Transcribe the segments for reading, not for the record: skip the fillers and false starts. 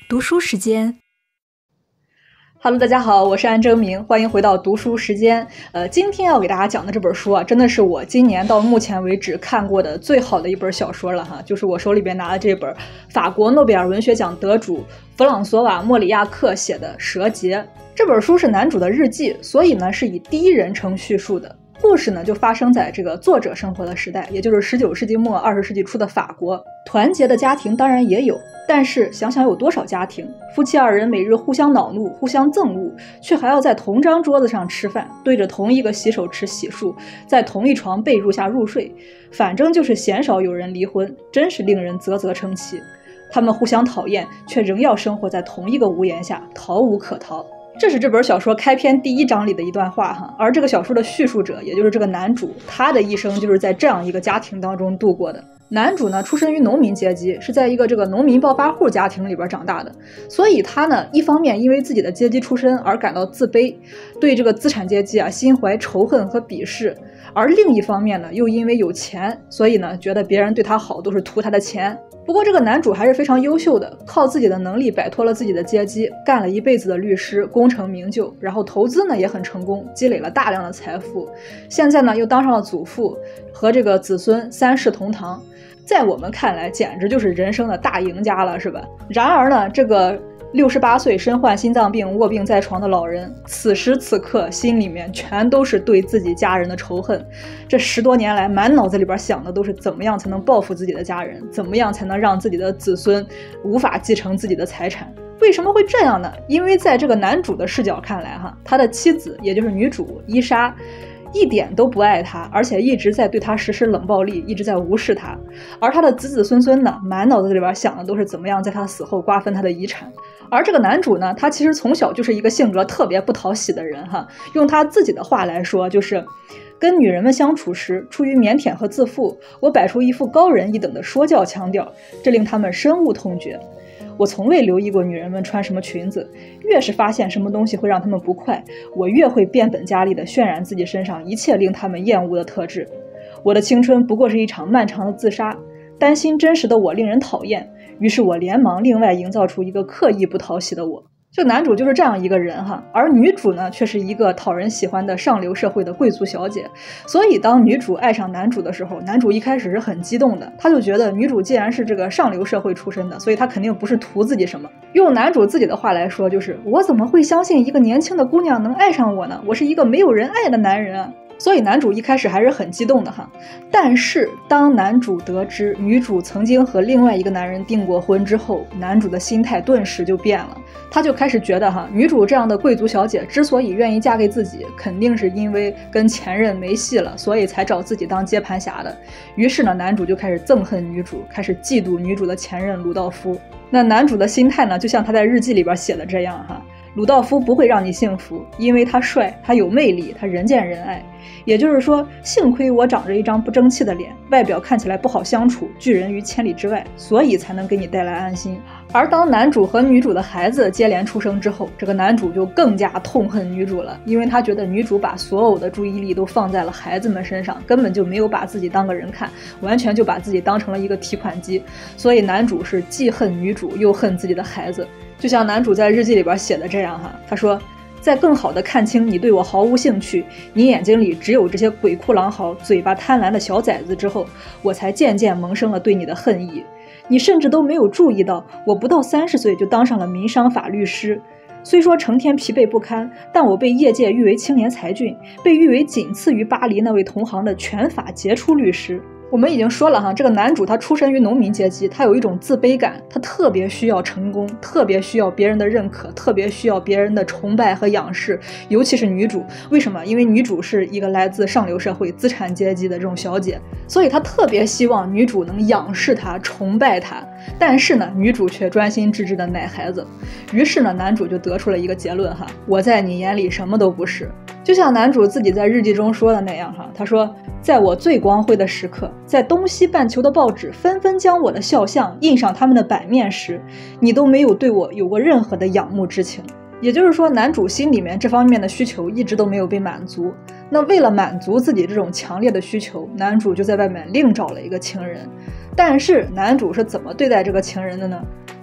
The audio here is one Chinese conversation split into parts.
读书时间。 Hello， 大家好，我是安征明，欢迎回到读书时间。今天要给大家讲的这本书啊，真的是我今年到目前为止看过的最好的一本小说了哈，就是我手里边拿的这本法国诺贝尔文学奖得主弗朗索瓦·莫里亚克写的《蛇节》。这本书是男主的日记，所以呢是以第一人称叙述的。故事呢就发生在这个作者生活的时代，也就是19世纪末20世纪初的法国。团结的家庭当然也有，但是想想有多少家庭，夫妻二人每日互相恼怒，互相憎恶，却还要在同张桌子上吃饭，对着同一个洗手池洗漱，在同一床被褥下入睡，反正就是鲜少有人离婚，真是令人啧啧称奇。他们互相讨厌，却仍要生活在同一个屋檐下，逃无可逃。这是这本小说开篇第1章里的一段话哈，而这个小说的叙述者，也就是这个男主，他的一生就是在这样一个家庭当中度过的。男主呢，出身于农民阶级，是在一个这个农民暴发户家庭里边长大的，所以他呢，一方面因为自己的阶级出身而感到自卑，对这个资产阶级啊心怀仇恨和鄙视，而另一方面呢，又因为有钱，所以呢，觉得别人对他好都是图他的钱。不过这个男主还是非常优秀的，靠自己的能力摆脱了自己的阶级，干了一辈子的律师，功成名就，然后投资呢也很成功，积累了大量的财富，现在呢又当上了祖父，和这个子孙3世同堂，在我们看来简直就是人生的大赢家了，是吧？然而呢，这个68岁身患心脏病卧病在床的老人，此时此刻心里面全都是对自己家人的仇恨。这10多年来满脑子里边想的都是怎么样才能报复自己的家人，怎么样才能让自己的子孙无法继承自己的财产。为什么会这样呢？因为在这个男主的视角看来哈，他的妻子也就是女主伊莎一点都不爱他，而且一直在对他实施冷暴力，一直在无视他。而他的子子孙孙呢，满脑子里边想的都是怎么样在他死后瓜分他的遗产。而这个男主呢，他其实从小就是一个性格特别不讨喜的人哈，用他自己的话来说，就是跟女人们相处时，出于腼腆和自负，我摆出一副高人一等的说教腔调，这令他们深恶痛绝。我从未留意过女人们穿什么裙子，越是发现什么东西会让他们不快，我越会变本加厉地渲染自己身上一切令他们厌恶的特质。我的青春不过是一场漫长的自杀，担心真实的我令人讨厌，于是我连忙另外营造出一个刻意不讨喜的我。这男主就是这样一个人哈，而女主呢却是一个讨人喜欢的上流社会的贵族小姐。所以当女主爱上男主的时候，男主一开始是很激动的，他就觉得女主既然是这个上流社会出身的，所以他肯定不是图自己什么。用男主自己的话来说，就是我怎么会相信一个年轻的姑娘能爱上我呢？我是一个没有人爱的男人啊。所以男主一开始还是很激动的哈，但是当男主得知女主曾经和另外一个男人订过婚之后，男主的心态顿时就变了，他就开始觉得哈，女主这样的贵族小姐之所以愿意嫁给自己，肯定是因为跟前任没戏了，所以才找自己当接盘侠的。于是呢，男主就开始憎恨女主，开始嫉妒女主的前任鲁道夫。那男主的心态呢，就像他在日记里边写的这样哈，鲁道夫不会让你幸福，因为他帅，他有魅力，他人见人爱。也就是说，幸亏我长着一张不争气的脸，外表看起来不好相处，拒人于千里之外，所以才能给你带来安心。而当男主和女主的孩子接连出生之后，这个男主就更加痛恨女主了，因为他觉得女主把所有的注意力都放在了孩子们身上，根本就没有把自己当个人看，完全就把自己当成了一个提款机。所以男主是既恨女主又恨自己的孩子。就像男主在日记里边写的这样哈，他说，在更好的看清你对我毫无兴趣，你眼睛里只有这些鬼哭狼嚎、嘴巴贪婪的小崽子之后，我才渐渐萌生了对你的恨意。你甚至都没有注意到，我不到30岁就当上了民商法律师，虽说成天疲惫不堪，但我被业界誉为青年才俊，被誉为仅次于巴黎那位同行的全法杰出律师。我们已经说了哈，这个男主他出身于农民阶级，他有一种自卑感，他特别需要成功，特别需要别人的认可，特别需要别人的崇拜和仰视，尤其是女主。为什么？因为女主是一个来自上流社会资产阶级的这种小姐，所以他特别希望女主能仰视他，崇拜他。但是呢，女主却专心致志的奶孩子。于是呢，男主就得出了一个结论哈，我在你眼里什么都不是。就像男主自己在日记中说的那样哈，他说，在我最光辉的时刻，在东西半球的报纸纷纷将我的肖像印上他们的版面时，你都没有对我有过任何的仰慕之情。也就是说，男主心里面这方面的需求一直都没有被满足。那为了满足自己这种强烈的需求，男主就在外面另找了一个情人。但是男主是怎么对待这个情人的呢？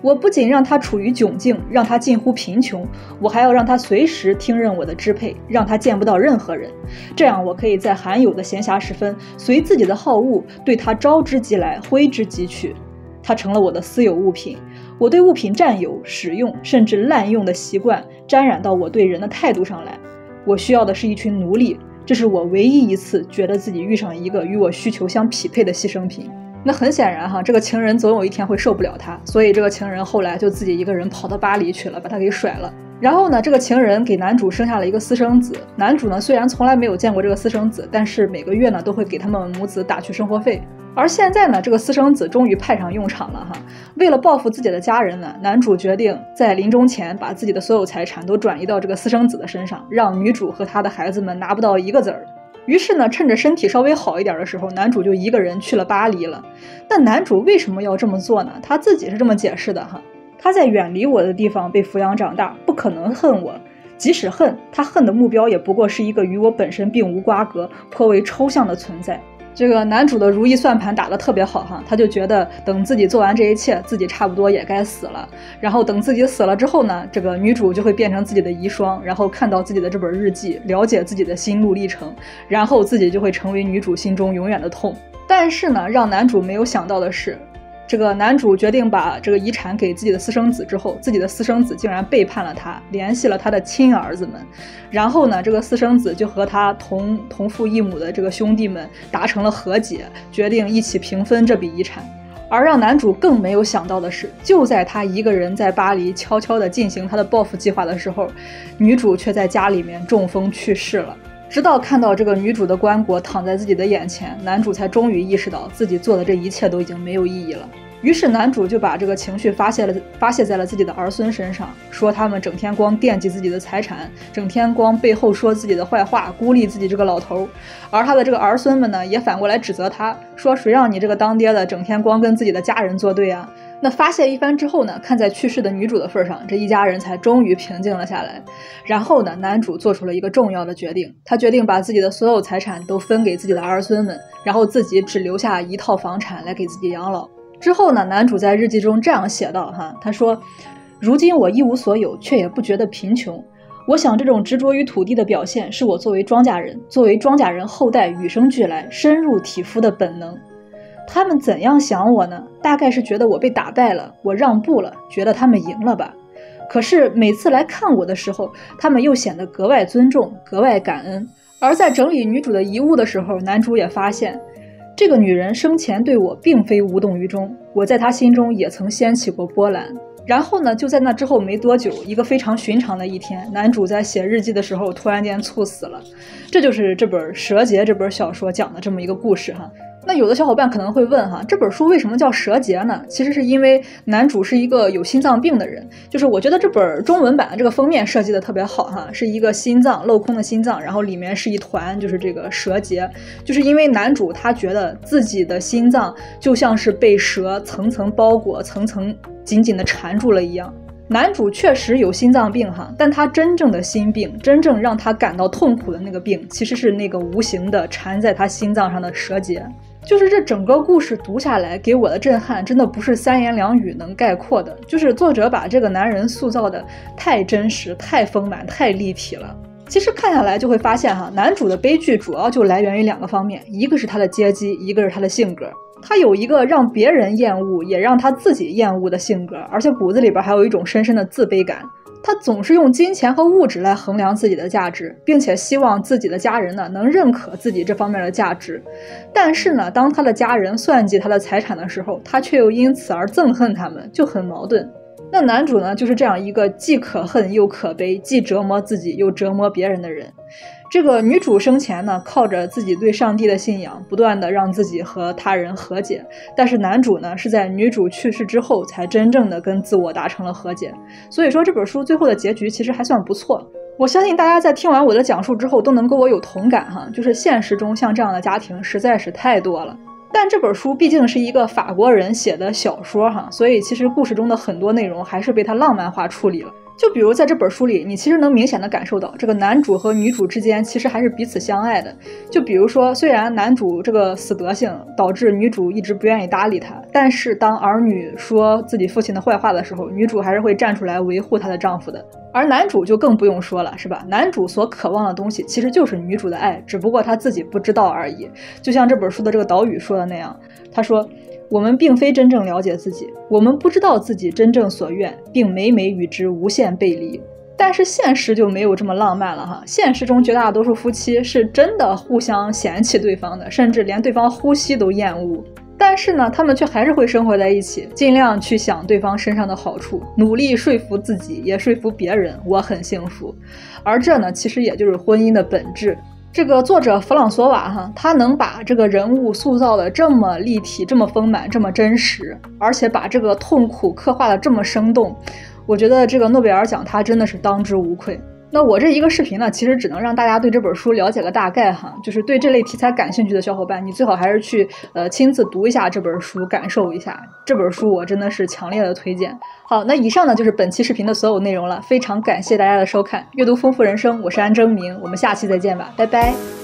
我不仅让他处于窘境，让他近乎贫穷，我还要让他随时听任我的支配，让他见不到任何人。这样我可以在罕有的闲暇时分，随自己的好恶对他招之即来，挥之即去。他成了我的私有物品，我对物品占有、使用甚至滥用的习惯沾染到我对人的态度上来。我需要的是一群奴隶，这是我唯一一次觉得自己遇上一个与我需求相匹配的牺牲品。那很显然哈，这个情人总有一天会受不了他，所以这个情人后来就自己一个人跑到巴黎去了，把他给甩了。然后呢，这个情人给男主生下了一个私生子。男主呢虽然从来没有见过这个私生子，但是每个月呢都会给他们母子打去生活费。而现在呢，这个私生子终于派上用场了哈。为了报复自己的家人呢，男主决定在临终前把自己的所有财产都转移到这个私生子的身上，让女主和他的孩子们拿不到一个子儿。于是呢，趁着身体稍微好一点的时候，男主就一个人去了巴黎了。但男主为什么要这么做呢？他自己是这么解释的哈：他在远离我的地方被抚养长大，不可能恨我。即使恨，他恨的目标也不过是一个与我本身并无瓜葛、颇为抽象的存在。这个男主的如意算盘打得特别好哈，他就觉得等自己做完这一切，自己差不多也该死了。然后等自己死了之后呢，这个女主就会变成自己的遗孀，然后看到自己的这本日记，了解自己的心路历程，然后自己就会成为女主心中永远的痛。但是呢，让男主没有想到的是，这个男主决定把这个遗产给自己的私生子之后，自己的私生子竟然背叛了他，联系了他的亲儿子们。然后呢，这个私生子就和他同父异母的这个兄弟们达成了和解，决定一起平分这笔遗产。而让男主更没有想到的是，就在他一个人在巴黎悄悄地进行他的报复计划的时候，女主却在家里面中风去世了。直到看到这个女主的棺椁躺在自己的眼前，男主才终于意识到自己做的这一切都已经没有意义了。于是男主就把这个情绪发泄在了自己的儿孙身上，说他们整天光惦记自己的财产，整天光背后说自己的坏话，孤立自己这个老头。而他的这个儿孙们呢，也反过来指责他，说谁让你这个当爹的整天光跟自己的家人作对啊。那发泄一番之后呢，看在去世的女主的份上，这一家人才终于平静了下来。然后呢，男主做出了一个重要的决定，他决定把自己的所有财产都分给自己的儿孙们，然后自己只留下一套房产来给自己养老。之后呢，男主在日记中这样写道哈，他说：如今我一无所有，却也不觉得贫穷。我想这种执着于土地的表现，是我作为庄稼人后代与生俱来、深入体肤的本能。他们怎样想我呢？大概是觉得我被打败了，我让步了，觉得他们赢了吧。可是每次来看我的时候，他们又显得格外尊重，格外感恩。而在整理女主的遗物的时候，男主也发现，这个女人生前对我并非无动于衷，我在她心中也曾掀起过波澜。然后呢，就在那之后没多久，一个非常寻常的一天，男主在写日记的时候突然间猝死了。这就是这本《蛇节》这本小说讲的这么一个故事哈。那有的小伙伴可能会问哈，这本书为什么叫蛇节呢？其实是因为男主是一个有心脏病的人。就是我觉得这本中文版的这个封面设计的特别好哈，是一个心脏镂空的心脏，然后里面是一团就是这个蛇结，就是因为男主他觉得自己的心脏就像是被蛇层层包裹，层层紧紧的缠住了一样。男主确实有心脏病哈，但他真正的心病，真正让他感到痛苦的那个病，其实是那个无形的缠在他心脏上的蛇结。就是这整个故事读下来给我的震撼，真的不是三言两语能概括的。就是作者把这个男人塑造的太真实、太丰满、太立体了。其实看下来就会发现哈，男主的悲剧主要就来源于两个方面，一个是他的阶级，一个是他的性格。他有一个让别人厌恶也让他自己厌恶的性格，而且骨子里边还有一种深深的自卑感。他总是用金钱和物质来衡量自己的价值，并且希望自己的家人呢能认可自己这方面的价值。但是呢，当他的家人算计他的财产的时候，他却又因此而憎恨他们，就很矛盾。那男主呢，就是这样一个既可恨又可悲，既折磨自己又折磨别人的人。这个女主生前呢，靠着自己对上帝的信仰，不断的让自己和他人和解。但是男主呢，是在女主去世之后，才真正的跟自我达成了和解。所以说这本书最后的结局其实还算不错。我相信大家在听完我的讲述之后，都能跟我有同感哈，就是现实中像这样的家庭实在是太多了。但这本书毕竟是一个法国人写的小说哈，所以其实故事中的很多内容还是被他浪漫化处理了。 就比如在这本书里，你其实能明显的感受到，这个男主和女主之间其实还是彼此相爱的。就比如说，虽然男主这个死德性导致女主一直不愿意搭理他，但是当儿女说自己父亲的坏话的时候，女主还是会站出来维护她的丈夫的。而男主就更不用说了，是吧？男主所渴望的东西其实就是女主的爱，只不过他自己不知道而已。就像这本书的这个导语说的那样，他说，我们并非真正了解自己，我们不知道自己真正所愿，并每每与之无限背离。但是现实就没有这么浪漫了哈，现实中绝大多数夫妻是真的互相嫌弃对方的，甚至连对方呼吸都厌恶。但是呢，他们却还是会生活在一起，尽量去想对方身上的好处，努力说服自己，也说服别人，我很幸福。而这呢，其实也就是婚姻的本质。这个作者弗朗索瓦他能把这个人物塑造的这么立体，这么丰满，这么真实，而且把这个痛苦刻画的这么生动，我觉得这个诺贝尔奖他真的是当之无愧。那我这一个视频呢，其实只能让大家对这本书了解个大概哈，就是对这类题材感兴趣的小伙伴，你最好还是去亲自读一下这本书，感受一下这本书，我真的是强烈的推荐。好，那以上呢就是本期视频的所有内容了，非常感谢大家的收看，阅读丰富人生，我是安征明，我们下期再见吧，拜拜。